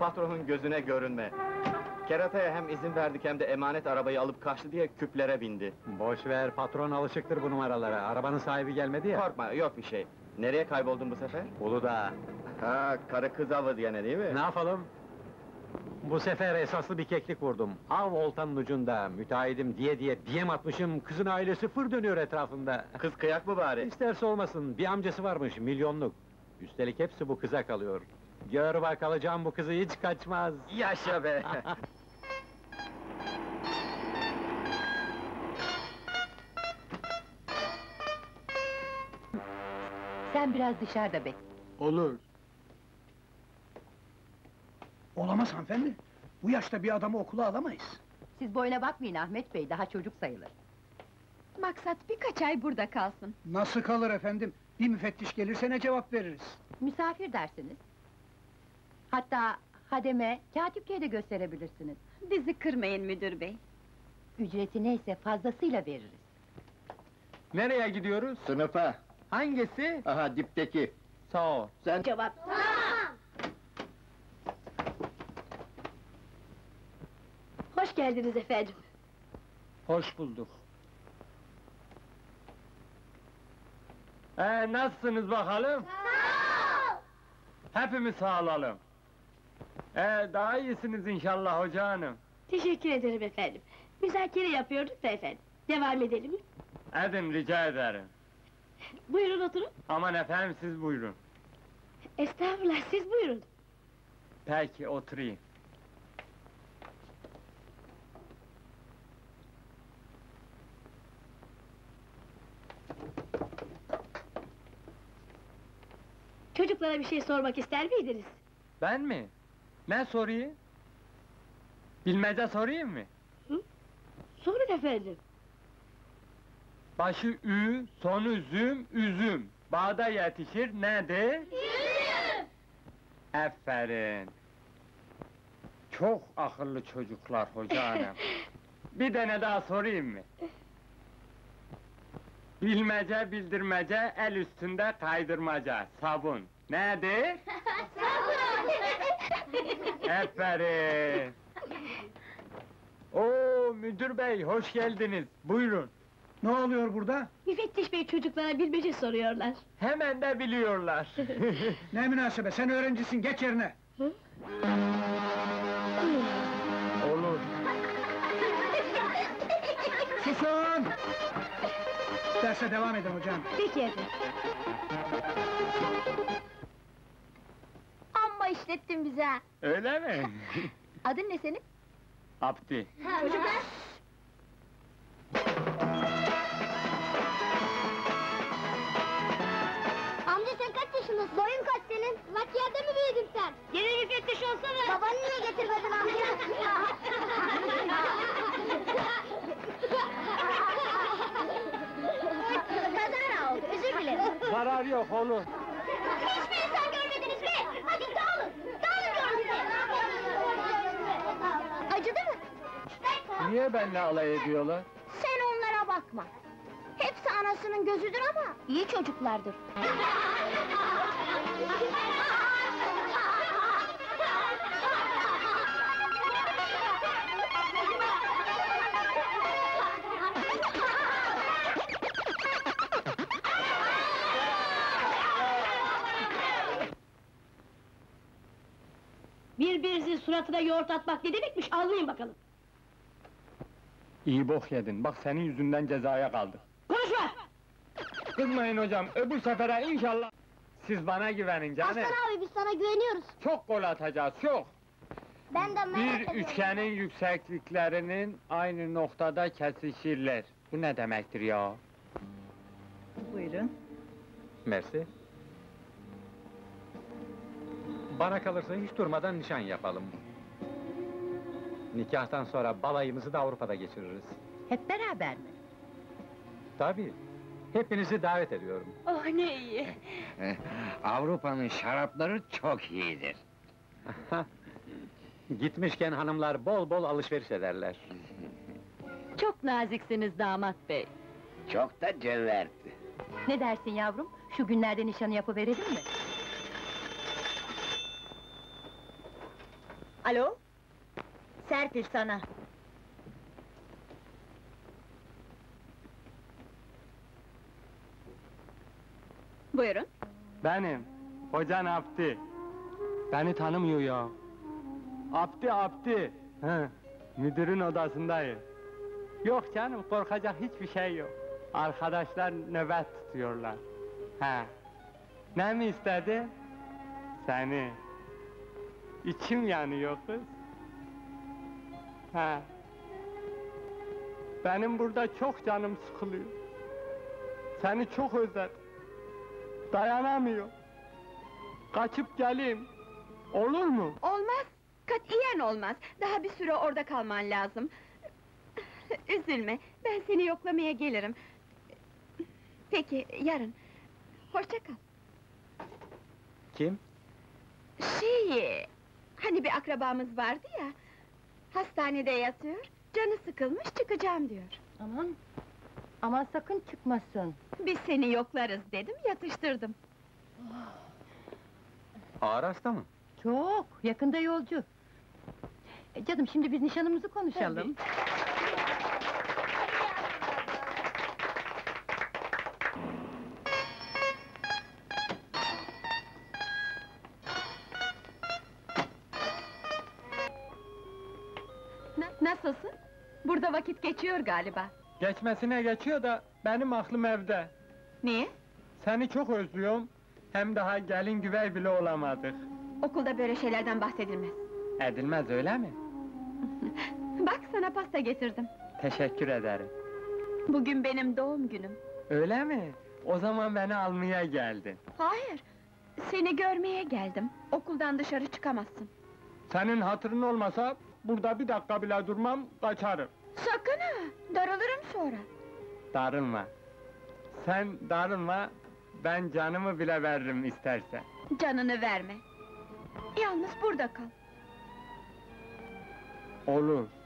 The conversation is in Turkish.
patronun gözüne görünme. Kerataya hem izin verdik hem de emanet arabayı alıp kaçtı diye küplere bindi. Boş ver, patron alışıktır bu numaralara. Arabanın sahibi gelmedi ya. Korkma, yok bir şey. Nereye kayboldun bu sefer? Uludağ. Ha, karı kız avı diyene değil mi? Ne yapalım? Bu sefer esaslı bir keklik vurdum. Av oltanın ucunda, müteahhidim diye diyem atmışım, kızın ailesi fır dönüyor etrafında. Kız kıyak mı bari? İsterse olmasın, bir amcası varmış, milyonluk. Üstelik hepsi bu kıza kalıyor. Gör bak, alacağım bu kızı, hiç kaçmaz. Yaşa be! Sen biraz dışarıda bekle. Olur. Olamaz hanımefendi. Bu yaşta bir adamı okula alamayız. Siz boyuna bakmayın Ahmet Bey, daha çocuk sayılır. Maksat birkaç ay burada kalsın. Nasıl kalır efendim? Bir müfettiş gelirse ne cevap veririz? Misafir dersiniz. Hatta hademe, kâtipkeye de gösterebilirsiniz. Bizi kırmayın müdür bey. Ücreti neyse fazlasıyla veririz. Nereye gidiyoruz? Sınıfa! Hangisi? Aha, dipteki! Sağ ol. Sen... Cevap. Hoş geldiniz efendim. Hoş bulduk. Nasılsınız bakalım? Sağ ol! Hepimiz sağ olalım. Daha iyisiniz inşallah hoca hanım. Teşekkür ederim efendim. Müzakere yapıyorduk da efendim. Devam edelim mi? Edin, rica ederim. Buyurun oturun. Aman efendim, siz buyurun. Estağfurullah, siz buyurun. Peki, oturayım. Çocuklara bir şey sormak ister miydiniz? Ben mi? Ne sorayım? Bilmece sorayım mı? Sorun efendim. Başı ü, sonu züm, üzüm. Bağda yetişir, nedir? Üzüm! Aferin! Çok akıllı çocuklar hoca hanım. Bir tane daha sorayım mı? Bilmece, bildirmece, el üstünde kaydırmaca, sabun. Nedir? Aferin! Oo, müdür bey, hoş geldiniz. Buyurun. Ne oluyor burada? Müfettiş bey çocuklara bilmece soruyorlar. Hemen de biliyorlar. Ne münasebet, sen öğrencisin, geç yerine! Olur. Susun! Derse devam edin hocam. Peki efendim. Amma işlettin bize ha! Öyle mi? Adın ne senin? Abdi. Çocuklar! Amca sen kaç yaşındasın? Boyun kaç senin? Vakiyede mi büyüdün sen? Gene müfettiş olsana! Babanı niye getirmedin amca? Kazara oldu, özür dilerim. Zarar yok, olur. Hiçbir insan görmediniz mi? Hadi dağılın! Dağılın gör bizi! Acıdı mı? Niye benimle alay ediyorlar? Sen onlara bakma! Hepsi anasının gözüdür ama iyi çocuklardır. Birbirinizin suratına yoğurt atmak ne demekmiş, anlayın bakalım! İyi bok yedin, bak senin yüzünden cezaya kaldık. Konuşma! Kızmayın hocam, öbür sefere inşallah... Siz bana güvenin canım. Aslan abi biz sana güveniyoruz. Çok gol atacağız, çok! Ben de merak Bir ediyorum. üçgenin yüksekliklerinin aynı noktada kesişirler. Bu ne demektir ya? Buyurun. Mersi. Bana kalırsa hiç durmadan nişan yapalım. Nikahtan sonra balayımızı da Avrupa'da geçiririz. Hep beraber mi? Tabii. Hepinizi davet ediyorum. Oh ne iyi! Avrupa'nın şarapları çok iyidir. Gitmişken hanımlar bol bol alışveriş ederler. Çok naziksiniz damat bey! Çok da cömert. Ne dersin yavrum? Şu günlerde nişanı yapıverelim mi? Alo? Serpil sana. Buyurun. Benim, hocan Abdi. Beni tanımıyor ya. Abdi. Hı, müdürün odasındayım. Yok canım, korkacak hiçbir şey yok. Arkadaşlar nöbet tutuyorlar. He. Ne mi istedi? Seni. İçim yanıyor kız. He. Benim burada çok canım sıkılıyor. Seni çok özledim. Dayanamıyor. Kaçıp geleyim. Olur mu? Olmaz, katiyen olmaz. Daha bir süre orada kalman lazım. Üzülme, ben seni yoklamaya gelirim. Peki, yarın. Hoşça kal. Kim? Hani bir akrabamız vardı ya... ...hastanede yatıyor, canı sıkılmış çıkacağım diyor. Aman sakın çıkmasın. Biz seni yoklarız dedim, yatıştırdım. Ağır hasta mı? Çok, yakında yolcu. Canım şimdi biz nişanımızı konuşalım. Nasılsın? Burada vakit geçiyor galiba. Geçmesine geçiyor da benim aklım evde. Niye? Seni çok özlüyorum. Hem daha gelin güvey bile olamadık. Okulda böyle şeylerden bahsedilmez. Edilmez öyle mi? Bak sana pasta getirdim. Teşekkür ederim. Bugün benim doğum günüm. Öyle mi? O zaman beni almaya geldin. Hayır, seni görmeye geldim. Okuldan dışarı çıkamazsın. Senin hatırın olmasa burada bir dakika bile durmam, kaçarım. Sakın ha, darılırım sonra. Darılma. Sen darılma, ben canımı bile veririm istersen. Canını verme. Yalnız burada kal. Olur.